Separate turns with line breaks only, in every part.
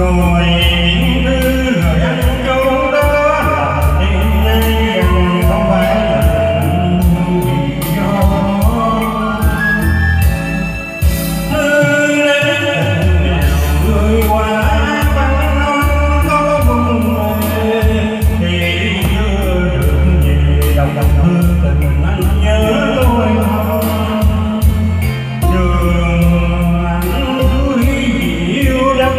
ngồi cứ lời ăn chỗ đó đêm nay gần không phải là vì do hư đến nào người qua băng non có buồn về thì chưa được về đồng hư tình anh nhớ tôi không đường anh cưới yêu đất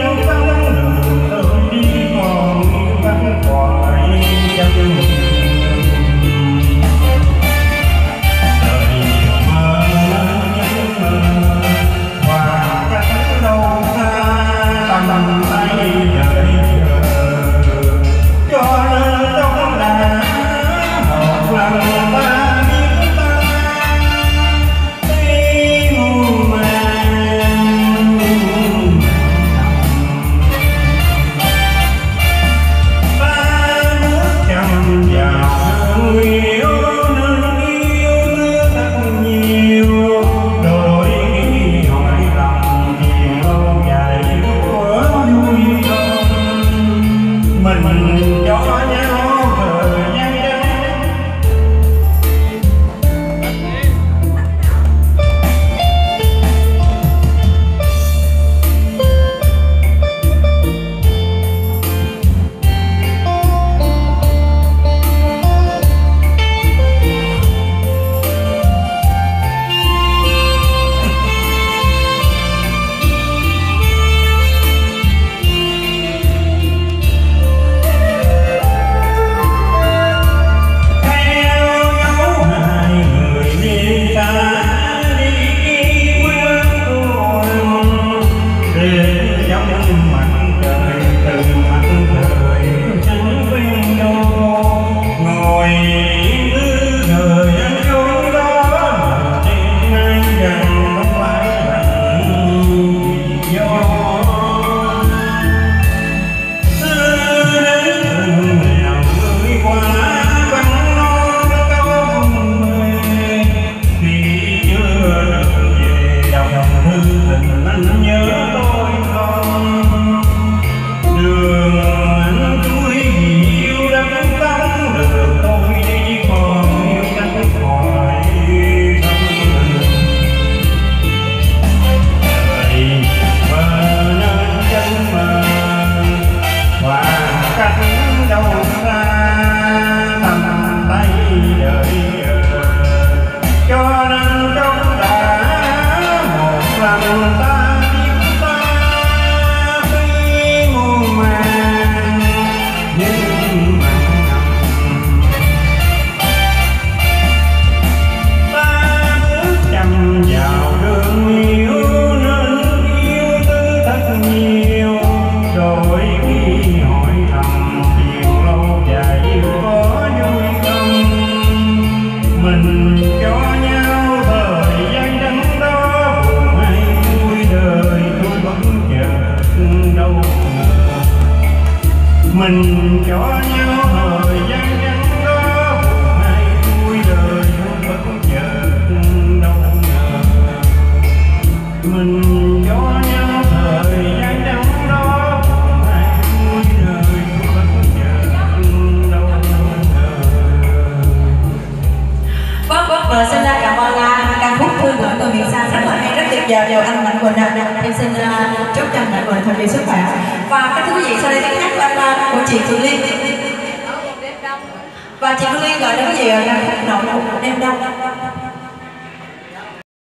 mình cho nhau thời gian ngắn đó buồn hay vui đời vẫn chờ đâu ngờ mình cho nhau thời gian ngắn đó buồn hay vui đời vẫn chờ đâu ngờ.
Vâng, xin cảm ơn ca khúc Thương Gửi Từ Miền Xa rất là hay, rất tuyệt vời. Anh Mạnh Quỳnh em xin chúc cho Mạnh Quỳnh thật nhiều sức khỏe. Và các thưa quý vị, sau đây tiếng hát của chị Phương Liên. Và chị Phương Liên gọi đến quý vị ca khúc Nỗi Đau Đêm Đông.